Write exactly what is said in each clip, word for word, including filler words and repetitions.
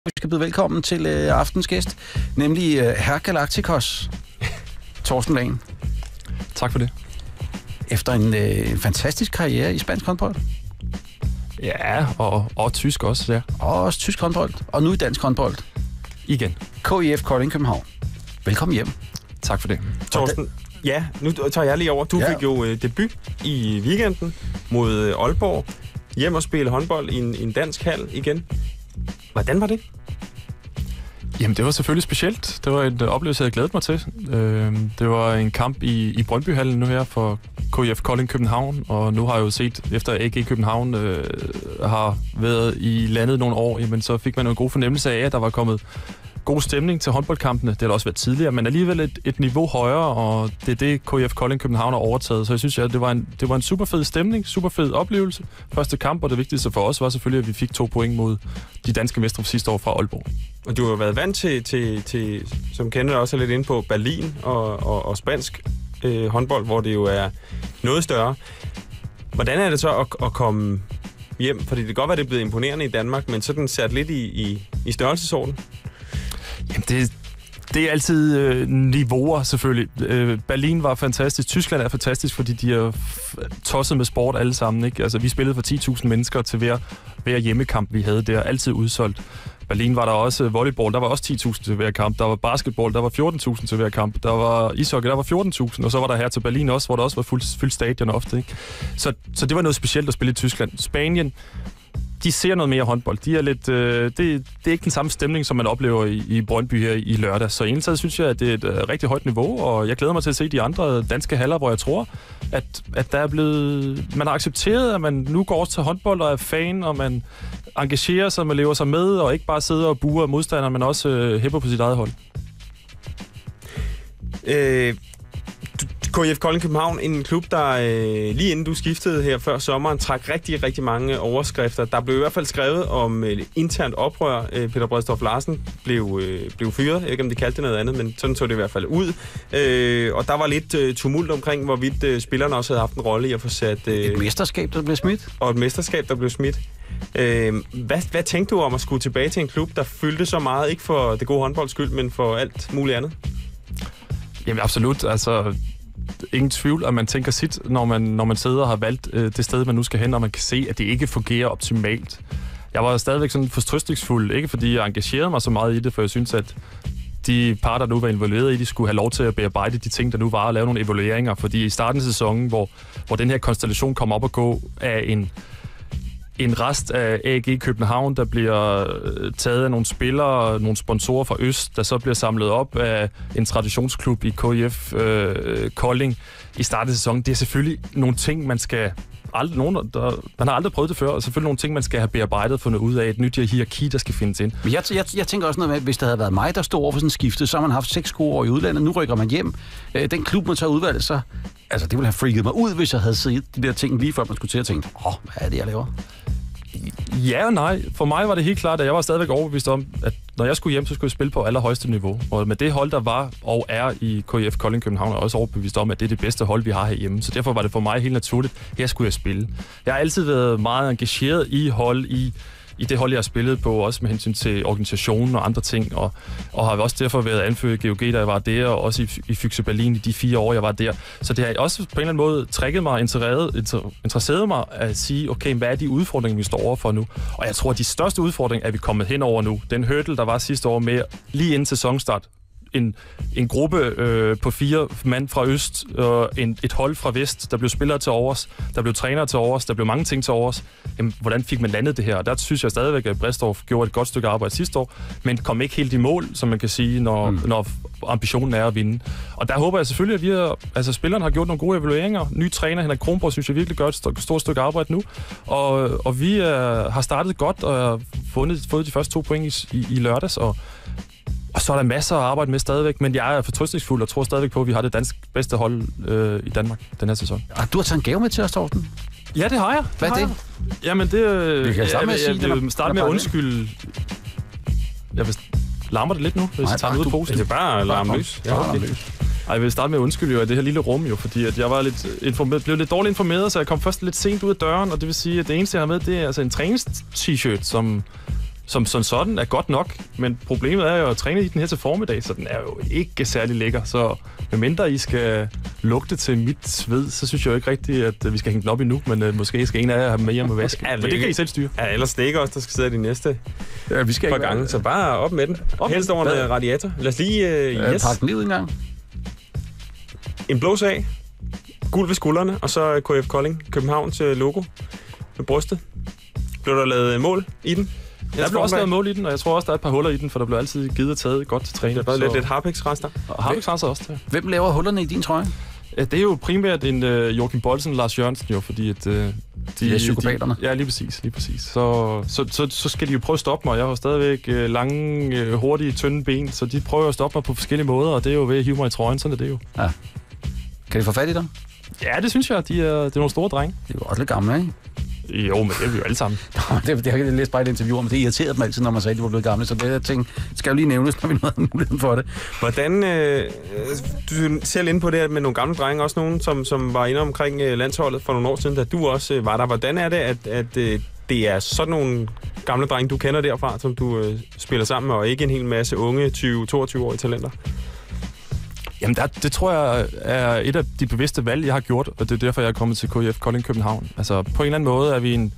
Vi skal byde velkommen til øh, aftens gæst, nemlig øh, Herr Galacticos, Torsten Lane. Tak for det. Efter en øh, fantastisk karriere i spansk håndbold. Ja, og, og tysk også, ja. Og også tysk håndbold, og nu i dansk håndbold. Igen. K I F Kolding København. Velkommen hjem. Tak for det. Torsten, ja, nu tager jeg lige over. Du ja. fik jo øh, debut i weekenden mod øh, Aalborg. Hjem og spille håndbold i en, en dansk hal igen. Hvordan var det? Jamen, det var selvfølgelig specielt. Det var en oplevelse, jeg glædede mig til. Øh, det var en kamp i, i Brøndbyhallen nu her for K I F Kolding København, og nu har jeg jo set, efter A G København øh, har været i landet nogle år, jamen, så fik man en god fornemmelse af, at der var kommet god stemning til håndboldkampene. Det har også været tidligere, men alligevel et, et niveau højere, og det er det, K I F Kolding København har overtaget. Så jeg synes, at det var en, det var en super fed stemning, super fed oplevelse. Første kamp, og det vigtigste for os var selvfølgelig, at vi fik to point mod de danske mestre sidste år fra Aalborg. Og du har været vant til, til, til som kender også er lidt inde på, Berlin og, og, og spansk øh, håndbold, hvor det jo er noget større. Hvordan er det så at, at komme hjem? Fordi det kan godt være, det er blevet imponerende i Danmark, men så er den sat lidt i, i, i størrelsesorden. Jamen, det, det er altid øh, niveauer, selvfølgelig. Øh, Berlin var fantastisk. Tyskland er fantastisk, fordi de er tosset med sport alle sammen. Ikke? Altså, vi spillede for ti tusind mennesker til hver, hver hjemmekamp, vi havde der. Altid udsolgt. Berlin var der også volleyball, der var også ti tusind til hver kamp. Der var basketball, der var fjorten tusind til hver kamp. Der var ishockey, der var fjorten tusind. Og så var der her til Berlin også, hvor der også var fuld, fyldt stadion ofte. Ikke? Så, så det var noget specielt at spille i Tyskland. Spanien, de ser noget mere håndbold. De er lidt, øh, det, det er ikke den samme stemning, som man oplever i, i Brøndby her i lørdag. Så egentlig synes jeg, at det er et uh, rigtig højt niveau, og jeg glæder mig til at se de andre danske haller, hvor jeg tror, at, at der er blevet, man har accepteret, at man nu går til håndbold og er fan, og man engagerer sig, man lever sig med, og ikke bare sidder og buer modstanderen, men også øh, hæpper på sit eget hold. Øh... K I F Kolding København, en klub, der øh, lige inden du skiftede her før sommeren, trak rigtig, rigtig mange overskrifter. Der blev i hvert fald skrevet om øh, internt oprør. Øh, Peter Bredstof Larsen blev, øh, blev fyret. Jeg ved ikke, om de kaldte det noget andet, men sådan så det i hvert fald ud. Øh, og der var lidt øh, tumult omkring, hvorvidt øh, spillerne også havde haft en rolle i at få sat... Øh, et mesterskab, der blev smidt. Og et mesterskab, der blev smidt. Øh, hvad, hvad tænkte du om at skulle tilbage til en klub, der fyldte så meget, ikke for det gode håndbolds skyld, men for alt muligt andet? Jamen absolut, altså... Ingen tvivl, at man tænker sit, når man, når man sidder og har valgt øh, det sted, man nu skal hen, og man kan se, at det ikke fungerer optimalt. Jeg var stadigvæk sådan fortrøstningsfuld, ikke fordi jeg engagerede mig så meget i det, for jeg synes, at de par, der nu var involveret i det, skulle have lov til at bearbejde de ting, der nu var, og lave nogle evalueringer. Fordi i starten af sæsonen, hvor, hvor den her konstellation kom op og gå af en en rest af A G København, der bliver taget af nogle spillere, nogle sponsorer fra Øst, der så bliver samlet op af en traditionsklub i K I F øh, Kolding i starten af sæsonen. Det er selvfølgelig nogle ting, man skal... Aldrig, nogen, der, man har aldrig prøvet det før, og selvfølgelig nogle ting, man skal have bearbejdet for noget ud af, et nyt hierarki, der skal findes ind. Men jeg, jeg, jeg tænker også noget med, at hvis der havde været mig, der stod over for sådan en skifte, så har man haft seks gode år i udlandet, nu rykker man hjem. Den klub, man tager udvalget, så... Altså, det ville have freaket mig ud, hvis jeg havde set de der ting lige før, man skulle til at tænke, åh, oh, hvad er det, jeg laver? Ja og nej. For mig var det helt klart, at jeg var stadigvæk overbevist om, at når jeg skulle hjem, så skulle jeg spille på allerhøjeste niveau. Og med det hold, der var og er i K I F Kolding København, er jeg også overbevist om, at det er det bedste hold, vi har herhjemme. Så derfor var det for mig helt naturligt, her skulle jeg spille. Jeg har altid været meget engageret i hold, i, i det hold, jeg har spillet på, også med hensyn til organisationen og andre ting, og, og har også derfor været anført i G O G, da jeg var der, og også i, i Füchse Berlin i de fire år, jeg var der. Så det har også på en eller anden måde trækket mig, interesseret, interesseret mig at sige, okay, hvad er de udfordringer, vi står overfor nu? Og jeg tror, at de største udfordringer er vi kommet hen over nu. Den hurdle, der var sidste år med lige inden sæsonstart, En, en gruppe øh, på fire mand fra Øst, øh, en, et hold fra Vest, der blev spillere til overs, der blev trænere til overs, der blev mange ting til overs. Jamen, hvordan fik man landet det her? Og der synes jeg stadigvæk, at Bredstof gjorde et godt stykke arbejde sidste år, men kom ikke helt i mål, som man kan sige, når, mm. når ambitionen er at vinde. Og der håber jeg selvfølgelig, at vi er, altså, spillerne har gjort nogle gode evalueringer. Ny træner, Henrik Kronborg, synes jeg virkelig gør et st- stort stykke arbejde nu. Og, og vi er, har startet godt og har fundet, fået de første to point i, i, i lørdags, og Og så er der masser at arbejde med stadigvæk, men jeg er fortrøstningsfuld og tror stadigvæk på, at vi har det dansk bedste hold øh, i Danmark den her sæson. Og du har taget en gave med til os, Torsten? Ja, det har jeg. Hvad er det? Jeg. Jamen, det... Øh, vi kan starte med at sige jeg, jeg, jeg starte med at undskylde... Jeg vil larmer det lidt nu, hvis jeg tager ud af posen. Det er bare larme løs. Ja, okay. Ej, jeg vil starte med at undskylde jo af det her lille rum jo, fordi at jeg var lidt informeret, blev lidt dårligt informeret, så jeg kom først lidt sent ud af døren, og det vil sige, at det eneste, jeg har med, det er altså en trænings-t-shirt, som... som sådan sådan er godt nok, men problemet er jo at træne i den her til formiddag, så den er jo ikke særlig lækker. Så medmindre I skal lugte til mit sved, så synes jeg jo ikke rigtigt, at vi skal hænge den op endnu, men uh, måske skal en af jer have med hjem og vaske. Ja, men det kan I selv styre. Ja, ellers det er ikke os, der skal sidde de næste ja, vi skal par ikke gange, så bare op med den. Op Helst over en radiator. Lad os lige... Uh, yes. Pakke den lige ud en gang. En blå sag, gul ved skuldrene, og så K F Kolding Københavns logo med brystet. Blev der lavet mål i den? Der blev også lavet mål i den, og jeg tror også, der er et par huller i den, for der blev altid givet og taget godt til træning. Der er lidt, lidt harpiks-rester. Og harpiks-rester også til. Hvem laver hullerne i din trøje? Det er jo primært en uh, Joachim Boldsen og Lars Jørgensen, jo, fordi at... Uh, de, de er psykopaterne. De, ja, lige præcis, lige præcis. Så, så, så, så skal de jo prøve at stoppe mig. Jeg har stadigvæk uh, lange, uh, hurtige, tynde ben, så de prøver at stoppe mig på forskellige måder, og det er jo ved at hive mig i trøjen, sådan er det jo. Ja. Kan de få fat i dig? Ja, det synes jeg. De er, det er nogle store drenge. De er jo også lidt gamle, ikke? Jo, men det er vi jo alle sammen. det, det har jeg læst bare i et interview om, men det irriterede mig altid, når man sagde, at de var blevet gamle, så det jeg tænkte, skal jo lige nævnes, når vi nåede muligheden for det. Hvordan, øh, du ser lidt inde på det med nogle gamle drenge, også nogen, som, som var inde omkring øh, landsholdet for nogle år siden, da du også øh, var der. Hvordan er det, at, at øh, det er sådan nogle gamle drenge, du kender derfra, som du øh, spiller sammen med, og ikke en hel masse unge tyve til toogtyve-årige talenter? Jamen, der, det tror jeg er et af de bevidste valg, jeg har gjort, og det er derfor, jeg er kommet til K F Kolding København. Altså, på en eller anden måde er vi en,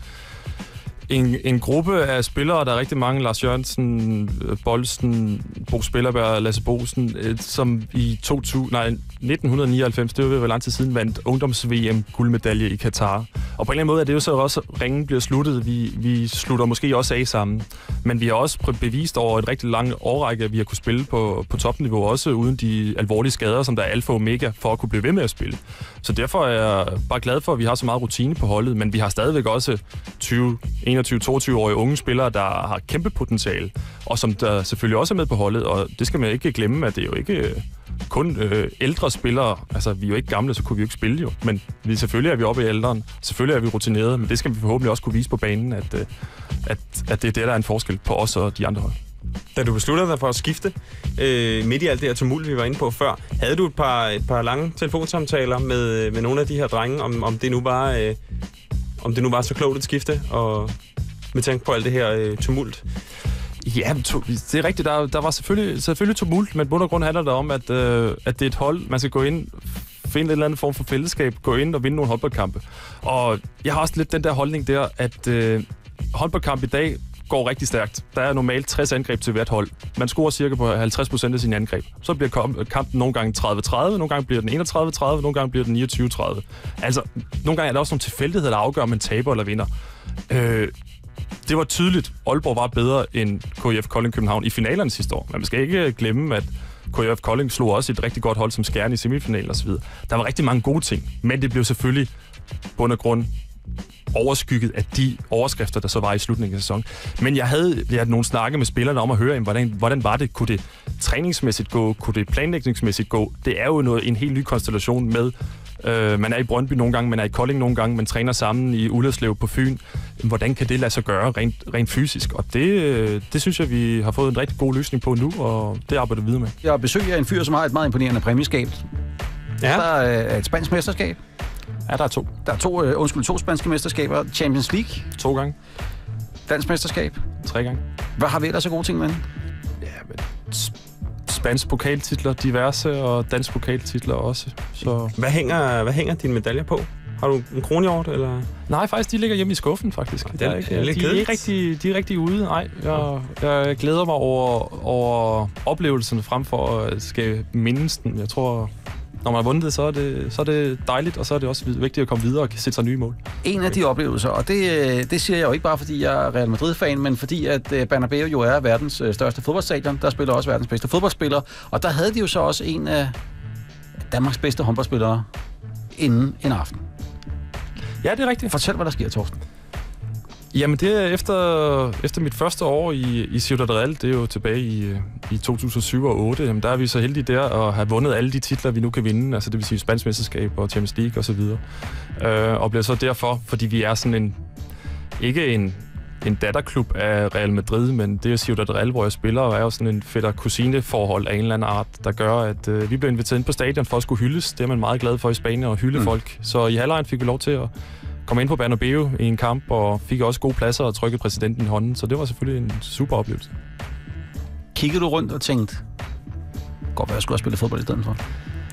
en, en gruppe af spillere, der er rigtig mange, Lars Jørgensen, Boldsen, Bo Spillerberg, Lasse Bosen, som i to tusind, nej, nitten nioghalvfems, det var hvor lang tid siden, vandt ungdoms-V M-guldmedalje i Katar. Og på en eller anden måde er det jo så også, at ringen bliver sluttet. Vi, vi slutter måske også af sammen. Men vi har også bevist over et rigtig langt årrække, at vi har kunne spille på, på topniveau, også uden de alvorlige skader, som der er alfa og omega, for at kunne blive ved med at spille. Så derfor er jeg bare glad for, at vi har så meget rutine på holdet, men vi har stadigvæk også tyve, enogtyve, toogtyve-årige unge spillere, der har kæmpe potentiale, og som der selvfølgelig også er med på holdet, og det skal man ikke glemme, at det er jo ikke kun øh, ældre spillere. Altså, vi er jo ikke gamle, så kunne vi jo ikke spille jo, men vi, selvfølgelig er vi oppe i alderen, selvfølgelig er vi rutinerede, men det skal vi forhåbentlig også kunne vise på banen, at, øh, at, at det er det, der er en forskel på os og de andre hold. Da du besluttede dig for at skifte, øh, midt i alt det her tumult, vi var inde på før, havde du et par, et par lange telefonsamtaler med, med nogle af de her drenge, om, om, det nu var, øh, om det nu var så klogt at skifte, og med tanke på alt det her øh, tumult? Ja, det er rigtigt. Der, der var selvfølgelig, selvfølgelig tumult, men på bund og grund handler det om, at, øh, at det er et hold, man skal gå ind, finde en eller anden form for fællesskab, gå ind og vinde nogle håndboldkampe. Og jeg har også lidt den der holdning der, at øh, håndboldkamp i dag går rigtig stærkt. Der er normalt tres angreb til hvert hold. Man scorer cirka på halvtreds procent af sine angreb. Så bliver kampen nogle gange tredive tredive, nogle gange bliver den enogtredive tredive, nogle gange bliver den niogtyve tredive. Altså, nogle gange er der også nogle tilfældigheder, der afgør, om man taber eller vinder. Øh, det var tydeligt. Aalborg var bedre end K F Kolding København i finalerne sidste år. Men man skal ikke glemme, at K F Kolding slog også et rigtig godt hold som Skjern i semifinalen osv. Der var rigtig mange gode ting, men det blev selvfølgelig bund og grund overskygget af de overskrifter, der så var i slutningen af sæsonen. Men jeg havde, jeg havde nogle snakke med spillerne om at høre, hvordan, hvordan var det? Kunne det træningsmæssigt gå? Kunne det planlægningsmæssigt gå? Det er jo noget, en helt ny konstellation med, øh, man er i Brøndby nogle gange, man er i Kolding nogle gange, man træner sammen i Ullerslev på Fyn. Hvordan kan det lade sig gøre rent, rent fysisk? Og det, det synes jeg, vi har fået en rigtig god løsning på nu, og det arbejder vi videre med. Jeg besøger en fyr, som har et meget imponerende præmieskab. Ja. Der er et spansk mesterskab. Ja, der er to. Der er to, øh, undskyld, to spanske mesterskaber. Champions League. To gange. Dansk mesterskab. Tre gange. Hvad har vi ellers så gode ting med den? Ja, men spansk pokaltitler, diverse, og dansk pokaltitler også. Så. Hvad hænger, hvad hænger dine medaljer på? Har du en kronhjort, eller? Nej, faktisk, de ligger hjemme i skuffen, faktisk. Det er, ikke, er lidt de, er ikke rigtig, de er rigtig ude. Nej, jeg, jeg glæder mig over, over oplevelserne frem for at skal mindes den. Jeg tror, når man har vundet det, så er det, så er det dejligt, og så er det også vigtigt at komme videre og sætte sig nye mål. En af de oplevelser, og det, det siger jeg jo ikke bare, fordi jeg er Real Madrid-fan, men fordi at Bernabeu jo er verdens største fodboldstadion. Der spiller også verdens bedste fodboldspillere, og der havde de jo så også en af Danmarks bedste håndboldspillere inden en aften. Ja, det er rigtigt. Fortæl, hvad der sker, Torsten. Jamen, det er efter, efter mit første år i, i Ciudad Real, det er jo tilbage i, i to tusind og syv og otte, jamen, der er vi så heldige der at have vundet alle de titler, vi nu kan vinde, altså det vil sige spansk mesterskab og Champions League osv. Øh, og bliver så derfor, fordi vi er sådan en, ikke en, en datterklub af Real Madrid, men det er Ciudad Real, hvor jeg spiller, og er jo sådan en fætter-kusine-forhold af en eller anden art, der gør, at øh, vi blev inviteret ind på stadion for at skulle hyldes. Det er man meget glad for i Spanien, at hylde mm. folk. Så i halvlejen fik vi lov til at kom ind på Bernabeu i en kamp, og fik også gode pladser og trykkede præsidenten i hånden, så det var selvfølgelig en super oplevelse. Kiggede du rundt og tænkte, godt være, jeg skulle have spillet fodbold i stedet for?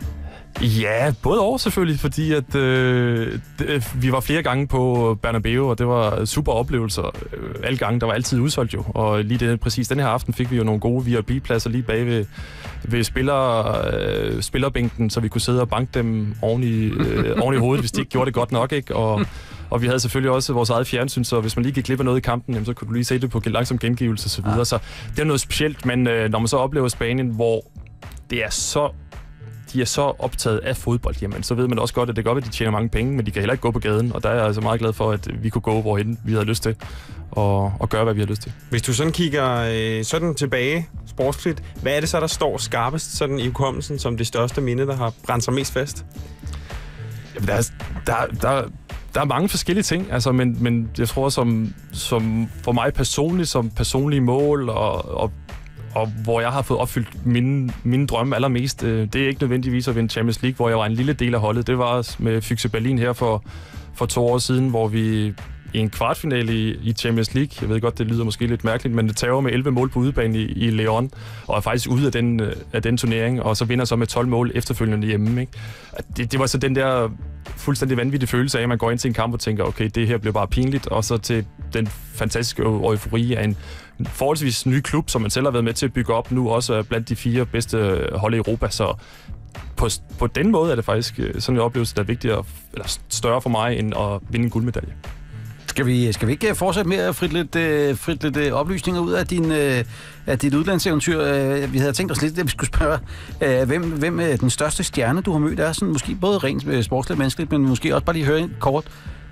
Ja, både over selvfølgelig, fordi at, øh, det, vi var flere gange på Bernabeu, og det var super oplevelser. Øh, alle gange, der var altid udsolgt jo, og lige det, præcis den her aften fik vi jo nogle gode V I P-pladser lige bag ved, ved spiller, øh, spillerbænken, så vi kunne sidde og banke dem oven i, øh, oven i hovedet, hvis de ikke gjorde det godt nok, ikke? Og, og vi havde selvfølgelig også vores eget fjernsyn, så hvis man lige gik glip af noget i kampen, jamen, så kunne du lige se det på langsom gengivelse og så videre. Ja. Så det er noget specielt, men øh, når man så oplever Spanien, hvor det er så de er så optaget af fodbold, jamen, så ved man også godt, at det godt, at de tjener mange penge, men de kan heller ikke gå på gaden, og der er jeg altså meget glad for, at vi kunne gå, hvorhen vi havde lyst til, og, og gøre, hvad vi har lyst til. Hvis du sådan kigger øh, sådan tilbage sportsligt, hvad er det så, der står skarpest sådan i hukommelsen som det største minde, der har brændt sig mest fast? Jamen, der, er, der, der, der er mange forskellige ting, altså, men, men jeg tror, som, som for mig personligt, som personlige mål, og, og og hvor jeg har fået opfyldt mine, mine drømme allermest. Det er ikke nødvendigvis at vinde Champions League, hvor jeg var en lille del af holdet. Det var med F C Berlin her for, for to år siden, hvor vi i en kvartfinale i, i Champions League, jeg ved godt, det lyder måske lidt mærkeligt, men det tager med elleve mål på udebane i, i Leon, og er faktisk ude af den, af den turnering, og så vinder så med tolv mål efterfølgende hjemme. Ikke? Det, det var så den der fuldstændig vanvittige følelse af, at man går ind til en kamp og tænker, okay, det her bliver bare pinligt, og så til den fantastiske eufori af en forholdsvis ny klub, som man selv har været med til at bygge op, nu også er blandt de fire bedste hold i Europa, så på, på den måde er det faktisk sådan en oplevelse, der er vigtigere, eller større for mig, end at vinde en guldmedalje. Skal vi, skal vi ikke fortsætte med at frit lidt, uh, frit lidt uh, oplysninger ud af, din, uh, af dit udlandseventyr? Uh, vi havde tænkt os lidt, at vi skulle spørge, uh, hvem, hvem uh, den største stjerne, du har mødt, er sådan måske både rent uh, sportsligt og menneskeligt, men måske også bare lige høre kort.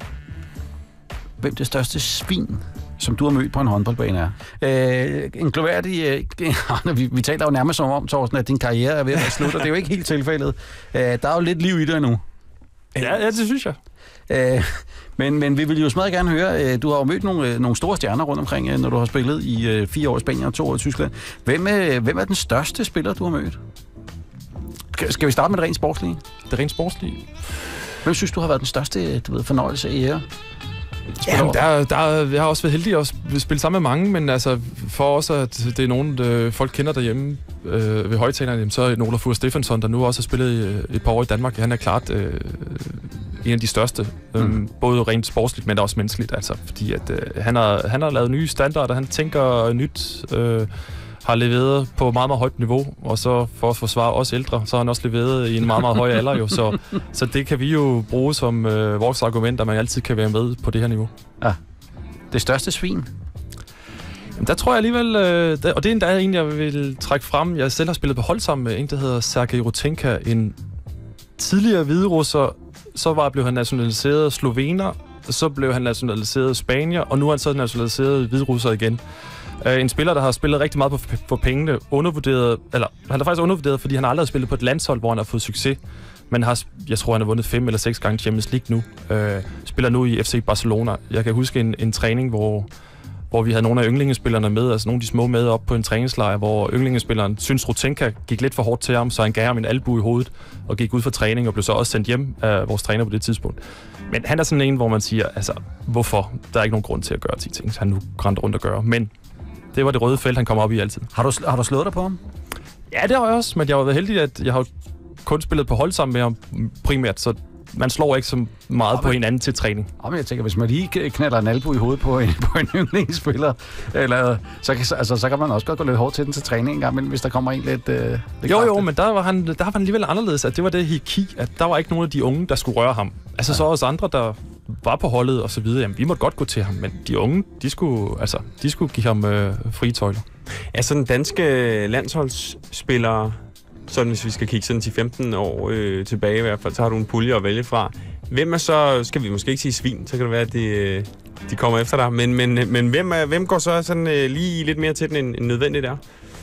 Hvem det største svin, som du har mødt på en håndboldbane er? Uh, en gloværdig... Uh, vi, vi taler jo nærmest som om, Torsten, at din karriere er ved at være slut, og det er jo ikke helt tilfældet. Uh, der er jo lidt liv i dig nu. Ja, ja, det synes jeg. Uh, Men, men vi vil jo smadret gerne høre, du har jo mødt nogle, nogle store stjerner rundt omkring, når du har spillet i fire år i Spanien og to år i Tyskland. Hvem, hvem er den største spiller, du har mødt? Skal vi starte med det rent sportslige? Det rent sportslige? Hvem synes du har været den største, du ved, fornøjelse i ære? Jamen, der, der, jeg har også været heldig at spille sammen med mange, men altså, for også at det er nogen, der folk kender derhjemme øh, ved højtalerne, så er det Olafur Stefansson, der nu også har spillet et par år i Danmark. Han er klart øh, en af de største, øh, mm. både rent sportsligt, men også menneskeligt, altså, fordi at, øh, han, har, han har lavet nye standarder, han tænker nyt, øh, har leveret på meget, meget højt niveau, og så for at forsvare os ældre, så har han også leveret i en meget, meget høj alder jo, så, så det kan vi jo bruge som øh, vores argument, at man altid kan være med på det her niveau. Ja. Det største svin? Jamen, der tror jeg alligevel, øh, der, og det er endda en, jeg vil trække frem, jeg selv har spillet på hold sammen med en, der hedder Sergej Rutenka, en tidligere hviderusser, så var, blev han nationaliseret slovener, så blev han nationaliseret spanier, og nu er han så nationaliseret hviderusser igen. Uh, en spiller, der har spillet rigtig meget på, på pengene, undervurderet, eller han er faktisk undervurderet, fordi han aldrig har spillet på et landshold, hvor han har fået succes. Men har, jeg tror, han har vundet fem eller seks gange Champions League nu. Uh, spiller nu i F C Barcelona. Jeg kan huske en, en træning, hvor, hvor vi havde nogle af yndlingespillerne med, altså nogle af de små med op på en træningslejr, hvor yndlingespilleren synes, Rutenka gik lidt for hårdt til ham, så han gav ham en albu i hovedet og gik ud for træning og blev så også sendt hjem af vores træner på det tidspunkt. Men han er sådan en, hvor man siger, altså, hvorfor? Der er ikke nogen grund til at gøre de ting, han nu grænder rundt og gør. Men det var det røde felt, han kom op i altid. Har du, har du slået dig på ham? Ja, det har jeg også, men jeg har været heldig, at jeg har kun spillet på hold sammen med ham primært, så man slår ikke så meget ja, på hinanden til træning. Ja, men jeg tænker, hvis man lige knalder en albu i hovedet på en, på en yndlingsspiller, eller, så, kan, altså, så kan man også godt gå lidt hårdt til den til træning en gang, men hvis der kommer en lidt... Øh, lidt jo, kraftigt. Jo, men der var, han, der var han alligevel anderledes, at det var det hierarki, at der var ikke nogen af de unge, der skulle røre ham. Altså ja. Så også andre, der var på holdet og så videre, jamen vi måtte godt gå til ham, men de unge, de skulle, altså, de skulle give ham øh, frie tøjler. Ja, sådan danske landsholdsspillere, sådan hvis vi skal kigge sådan til femten år øh, tilbage i hvert fald, så har du en pulje at vælge fra. Hvem er så, skal vi måske ikke sige svin, så kan det være, at de, de kommer efter dig, men, men, men hvem, er, hvem går så sådan øh, lige lidt mere til den, end, end nødvendigt er?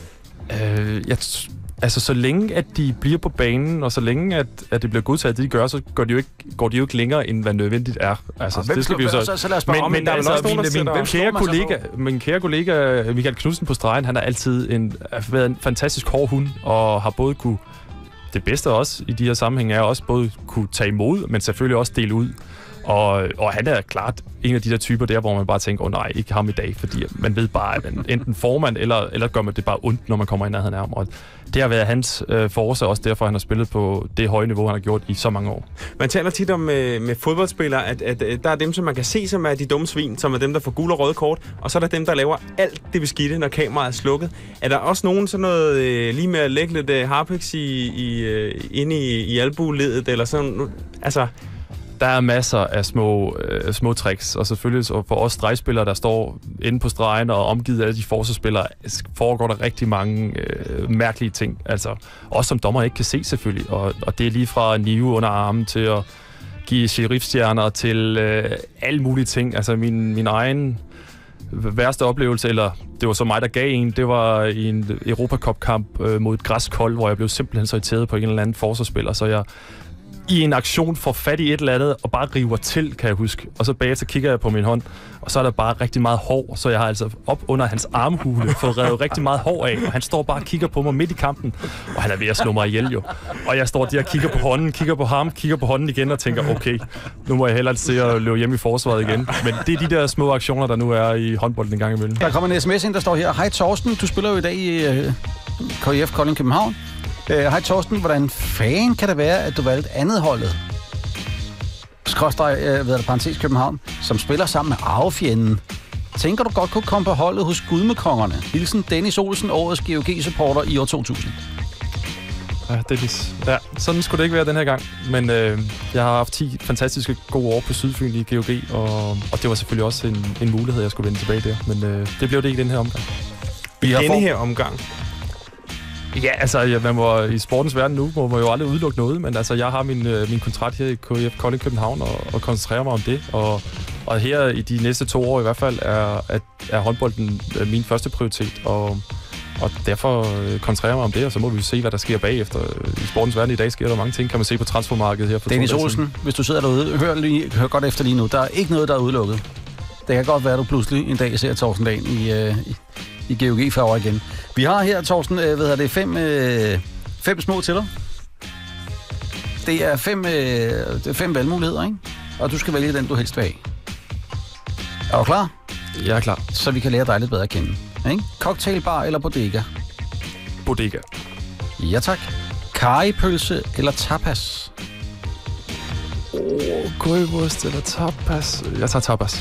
Øh, jeg Altså, så længe at de bliver på banen, og så længe at, at det bliver godtaget, det de gør, så går de jo ikke, går de jo ikke længere, end hvad nødvendigt er. Altså, hvem, det skal vi jo så... så, så lad os bare men, om, men, der altså, er også min, nogen, min, min, kære kollega, min kære kollega Michael Knudsen på stregen, han har altid en, været en fantastisk hård hund, og har både kunne... Det bedste også i de her sammenhænge er også både kunne tage imod, men selvfølgelig også dele ud. Og, og han er klart en af de der typer der, hvor man bare tænker, åh oh, nej, ikke ham i dag, fordi man ved bare, at man enten får man, eller, eller gør man det bare ondt, når man kommer i nærheden af ham. Og det har været hans øh, force, også derfor han har spillet på det høje niveau, han har gjort i så mange år. Man taler tit om med, med fodboldspillere, at, at, at der er dem, som man kan se, som er de dumme svin, som er dem, der får gule og røde kort, og så er der dem, der laver alt det beskidte, når kameraet er slukket. Er der også nogen sådan noget, øh, lige med at lægge lidt øh, harpiks i, i, øh, inde i, i albueledet, eller sådan, altså... Der er masser af små, øh, små tricks, og selvfølgelig for os stregspillere, der står inde på stregen og omgivet af alle de forsvarsspillere, foregår der rigtig mange øh, mærkelige ting. Altså, også som dommer ikke kan se selvfølgelig, og, og det er lige fra nive under armen til at give sheriffstjerner til øh, alle mulige ting. Altså min, min egen værste oplevelse, eller det var så mig, der gav en, det var i en Europacup-kamp øh, mod et græskold, hvor jeg blev simpelthen så irriteret på en eller anden forsvarsspiller, så jeg i en aktion får fat i et eller andet, og bare river til, kan jeg huske. Og så bagefter kigger jeg på min hånd, og så er der bare rigtig meget hår, så jeg har altså op under hans armhule fået revet rigtig meget hår af, og han står bare og kigger på mig midt i kampen, og han er ved at slå mig ihjel jo. Og jeg står der og kigger på hånden, kigger på ham, kigger på hånden igen og tænker, okay, nu må jeg hellere se at løbe hjem i forsvaret igen. Men det er de der små aktioner, der nu er i håndbolden en gang imellem. Der kommer en sms ind, der står her: Hej Torsten, du spiller jo i dag i uh, K I F Kolding København. Hej uh, Torsten, hvordan fanden kan det være, at du valgte andet holdet, skråstreg, uh, ved det, parentes København, som spiller sammen med arvefjenden? Tænker du godt kunne komme på holdet hos Gudmekongerne? Hilsen Dennis Olsen, årets G O G-supporter i år to tusind. Ja, Dennis. Ja, sådan skulle det ikke være den her gang. Men øh, jeg har haft ti fantastiske gode år på Sydfyn i G O G, og, og det var selvfølgelig også en, en mulighed, jeg skulle vende tilbage der. Men øh, det blev det ikke i den her omgang. I denne her omgang? Ja, altså, ja, man må, i sportens verden nu må man jo aldrig udelukke noget, men altså, jeg har min, øh, min kontrakt her i K I F Kolding København og, og koncentrerer mig om det. Og, og her i de næste to år i hvert fald er, er, er håndbolden min første prioritet, og, og derfor øh, koncentrerer jeg mig om det, og så må vi se, hvad der sker bagefter. I sportens verden i dag sker der mange ting, kan man se på transfermarkedet her. For Dennis Olsen, hvis du sidder derude, hør, lige, hør godt efter lige nu. Der er ikke noget, der er udelukket. Det kan godt være, at du pludselig en dag ser Torsten Dahl i... Øh, i i G O G-farver igen. Vi har her, Torsten, øh, ved det, fem, øh, fem små til dig. Det er fem, øh, det er fem valgmuligheder, ikke? Og du skal vælge den, du helst vil have. Er du klar? Jeg er klar. Så vi kan lære dig lidt bedre at kende. Ikke? Cocktailbar eller bodega? Bodega. Ja, tak. Karripølse eller tapas? Åh, oh, currywurst eller tapas? Jeg tager tapas.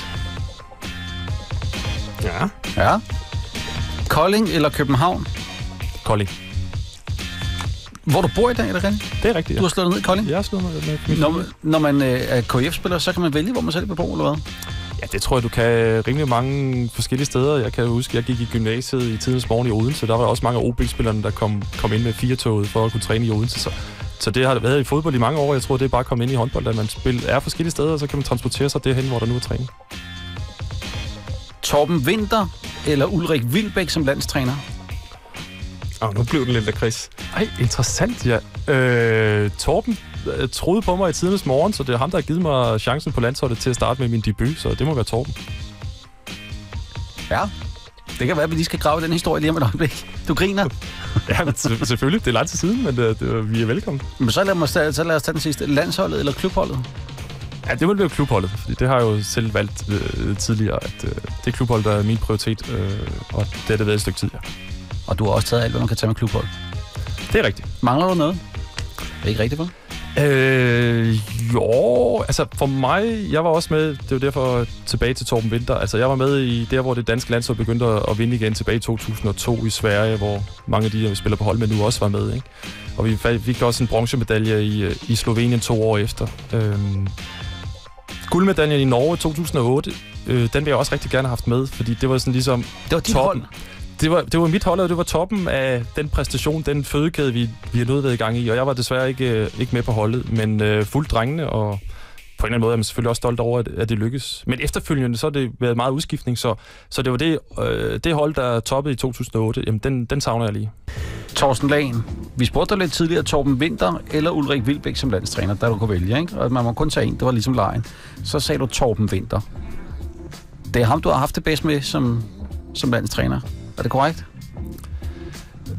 Ja. Ja. Kolding eller København? Kolding. Hvor du bor i dag, er det rigtigt? Det er rigtigt, ja. Du har slået ned i Kolding? Jeg har slået ned med Når, når man øh, er K I F-spiller, så kan man vælge, hvor man selv vil bo, eller hvad? Ja, det tror jeg, du kan rimelig mange forskellige steder. Jeg kan huske, jeg gik i gymnasiet i tidens morgen i Odense. Der var også mange af O B-spillerne, der kom, kom ind med firetoget for at kunne træne i Odense. Så, så det har været i fodbold i mange år. Jeg tror, det er bare at komme ind i håndbold, at man spiller, er forskellige steder, og så kan man transportere sig derhen, hvor der nu er træning. Torben Winther eller Ulrik Wilbæk som landstræner? Åh, oh, nu blev den lidt af Chris. Ej, interessant, ja. Øh, Torben øh, troede på mig i tidens morgen, så det er ham, der har givet mig chancen på landsholdet til at starte med min debut, så det må være Torben. Ja, det kan være, at vi lige skal grave den historie lige om et øjeblik. Du griner. Ja, men selvfølgelig. Det er lang tid siden, men det, det, vi er velkommen. Men så lad, mig, så lad os tage den sidste. Landsholdet eller klubholdet? Ja, det må være klubholdet, fordi det har jeg jo selv valgt øh, tidligere, at øh, det er klubhold, der er min prioritet, øh, og det har det været et stykke tid, ja. Og du har også taget alt, hvad man kan tage med klubhold. Det er rigtigt. Mangler du noget? Er det ikke rigtigt for? Øh, jo, altså for mig, jeg var også med, det var derfor tilbage til Torben Winther, altså jeg var med i der, hvor det danske landshold begyndte at vinde igen tilbage i to tusind og to i Sverige, hvor mange af de, vi spiller på hold med nu, også var med, ikke? Og vi fik også en bronzemedalje i, i Slovenien to år efter. Øhm, guldmedaljen i Norge i to tusind og otte, øh, den vil jeg også rigtig gerne have haft med, fordi det var sådan ligesom det var toppen. Det var, det var mit hold, og det var toppen af den præstation, den fødekæde, vi, vi har nødt været i gang i. Og jeg var desværre ikke, ikke med på holdet, men øh, fuldt drengene, og på en eller anden måde er man selvfølgelig også stolt over, at, at det lykkes. Men efterfølgende, så har det været meget udskiftning, så, så det var det, øh, det hold, der toppede i to tusind og otte, jamen den, den savner jeg lige. Torsten Lagen, vi spurgte dig lidt tidligere, Torben Winther eller Ulrik Wilbæk som landstræner, der du kunne vælge, ikke? Og man må kun tage en, det var ligesom lejen. Så sagde du Torben Winther. Det er ham, du har haft det bedst med som, som landstræner. Er det korrekt?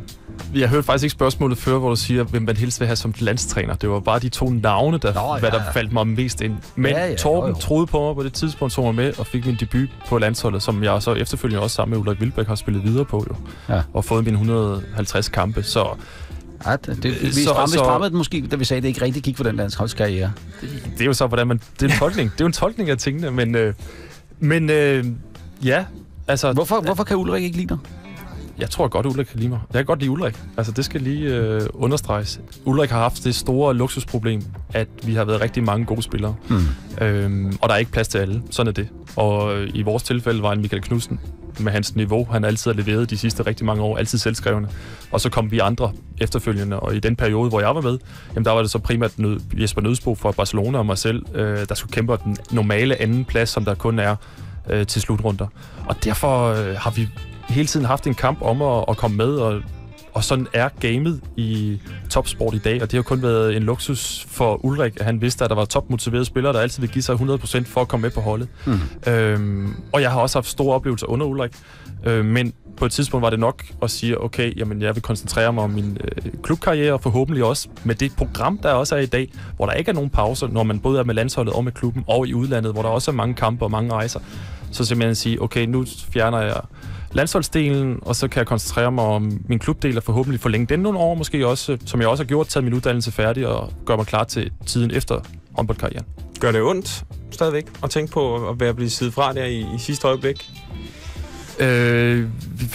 Jeg hørte faktisk ikke spørgsmålet før, hvor du siger, hvem man helst vil have som landstræner. Det var bare de to navne, der, Nå, ja, hvad der ja. faldt mig mest ind. Men Ja, ja, Torben jo, jo. troede på mig på det tidspunkt, tog mig med og fik min debut på landsholdet, som jeg så efterfølgende også sammen med Ulrik Wilbæk har spillet videre på, jo. Ja. Og fået mine et hundrede og halvtreds kampe, så Ja, det, det, vi, Så- stramme, vi så- strammede den måske, da vi sagde, at det ikke rigtig gik for den landsholdskarriere. det er jo så, hvordan man... Det er en tolkning. Det er jo en tolkning af tingene, men... Øh, men øh, ja, altså... Hvorfor, hvorfor kan Ulrik ikke lide dig? Jeg tror godt, Ulrik kan lide mig. Jeg kan godt lide Ulrik. Altså, det skal lige øh, understreges. Ulrik har haft det store luksusproblem, at vi har været rigtig mange gode spillere. Hmm. Øhm, og der er ikke plads til alle. Sådan er det. Og øh, i vores tilfælde var en Michael Knudsen med hans niveau. Han altid har leveret de sidste rigtig mange år. Altid selvskrevne. Og så kom vi andre efterfølgende. Og i den periode, hvor jeg var med, jamen, der var det så primært nød, Jesper Nødsbo fra Barcelona og mig selv, øh, der skulle kæmpe den normale anden plads, som der kun er øh, til slutrunder. Og derfor øh, har vi hele tiden haft en kamp om at, at komme med, og, og sådan er gamet i topsport i dag, og det har kun været en luksus for Ulrik, at han vidste, at der var topmotiverede spillere, der altid vil give sig hundrede procent for at komme med på holdet. Mm. Øhm, og jeg har også haft store oplevelser under Ulrik, øh, men på et tidspunkt var det nok at sige, okay, jamen jeg vil koncentrere mig om min øh, klubkarriere, og forhåbentlig også med det program, der også er i dag, hvor der ikke er nogen pauser, når man både er med landsholdet og med klubben, og i udlandet, hvor der også er mange kampe og mange rejser. Så simpelthen sige, okay, nu fjerner jeg landsholdsdelen, og så kan jeg koncentrere mig om min klubdel og forhåbentlig forlænge den nogle år, måske også, som jeg også har gjort, taget min uddannelse færdig og gøre mig klar til tiden efter håndboldkarrieren. Gør det ondt stadigvæk at tænke på at være blevet siddet fra der i, i sidste øjeblik? Øh,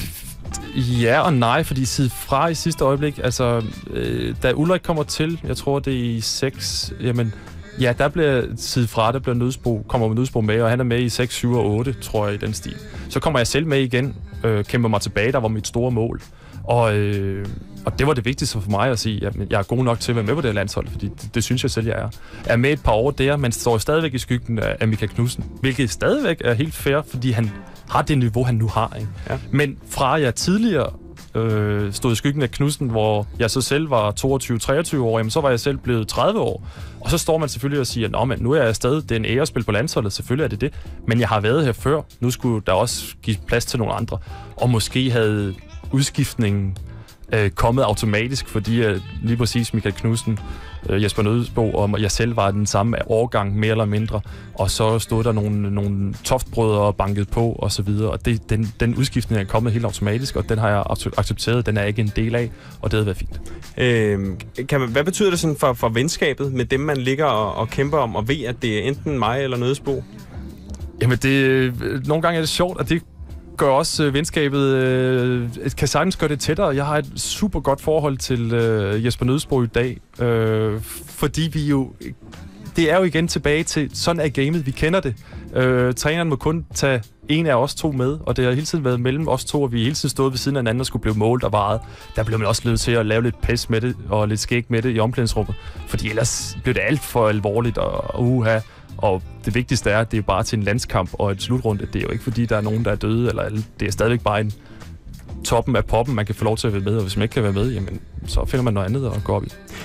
ja og nej, fordi side fra i sidste øjeblik, altså øh, da Ulrik kommer til, jeg tror det er i seks, jamen ja, der bliver side fra, der bliver Nødsbo, kommer Nødsbo med, og han er med i seks, syv og otte, tror jeg, i den stil. Så kommer jeg selv med igen, øh, kæmper mig tilbage, der var mit store mål. Og, øh, og det var det vigtigste for mig at sige, at jeg er god nok til at være med på det her landshold, fordi det, det synes jeg selv, jeg er. Jeg er med et par år der, men står stadigvæk i skyggen af, af Michael Knudsen, hvilket stadigvæk er helt fair, fordi han har det niveau, han nu har. Ikke? Ja. Men fra jeg tidligere øh, stod i skyggen af Knudsen, hvor jeg så selv var toogtyve treogtyve år, jamen, så var jeg selv blevet tredive år. Og så står man selvfølgelig og siger, nå, men nu er jeg stadig, det er en ære at spille på landsholdet, selvfølgelig er det det, men jeg har været her før, nu skulle der også give plads til nogle andre. Og måske havde udskiftningen øh, kommet automatisk, fordi øh, lige præcis Michael Knudsen, øh, Jesper Nødsbo og jeg selv var den samme årgang, mere eller mindre, og så stod der nogle, nogle toftbrødre og banket på, og så videre, og det, den, den udskiftning er kommet helt automatisk, og den har jeg accepteret, den er ikke en del af, og det havde været fint. Øh, kan man, hvad betyder det sådan for, for venskabet med dem, man ligger og, og kæmper om, og ved, at det er enten mig eller Nødsbo? Jamen, det, nogle gange er det sjovt, at det gør også øh, venskabet, øh, kan sagtens gøre det tættere. Jeg har et super godt forhold til øh, Jesper Nødsbo i dag, øh, fordi vi jo, det er jo igen tilbage til, sådan er gamet, vi kender det. Øh, træneren må kun tage en af os to med, og det har hele tiden været mellem os to, og vi hele tiden stået ved siden af hinanden og skulle blive målt og varet. Der blev man også nødt til at lave lidt pis med det, og lidt skæg med det i omklædningsrummet, fordi ellers blev det alt for alvorligt, og uha. Og det vigtigste er, at det er bare til en landskamp og et slutrunde. Det er jo ikke, fordi der er nogen, der er døde, eller det er stadigvæk bare en toppen af poppen, man kan få lov til at være med, og hvis man ikke kan være med, jamen, så finder man noget andet at gå op i.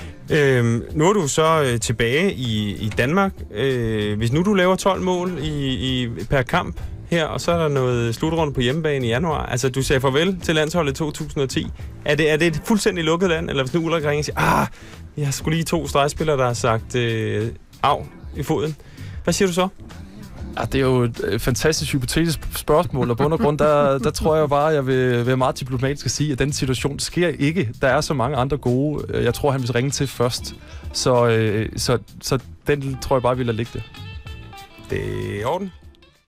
Øhm, nu er du så øh, tilbage i, i Danmark. Øh, hvis nu du laver tolv mål i, i, per kamp her, og så er der noget slutrunde på hjemmebane i januar. Altså, du sagde farvel til landsholdet i to tusind og ti. Er det, er det et fuldstændig lukket land, eller hvis nu Ulrik ringer og siger, ah, jeg har sgu lige to stregspillere, der har sagt øh, af i foden. Hvad siger du så? Ja, det er jo et fantastisk hypotetisk spørgsmål, og på undergrund, der, der tror jeg bare, at jeg vil være meget diplomatisk at sige, at den situation sker ikke. Der er så mange andre gode, jeg tror, han vil ringe til først. Så, så, så den tror jeg bare, vi lader ligge det. Det er i orden.